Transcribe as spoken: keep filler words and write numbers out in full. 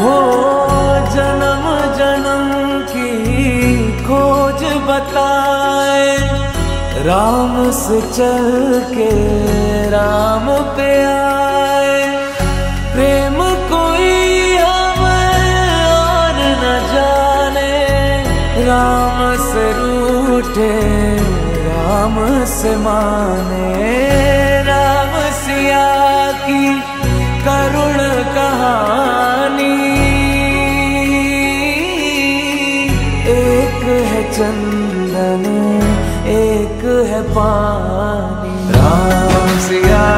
हो जन्म जन्म की खोज बताए, राम से चल के राम पे आए। प्रेम कोई हमें और न जाने, राम से रूठे राम से माने। राम सिया की करुण कहानी, एक है चंदन एक है पानी। राम सिया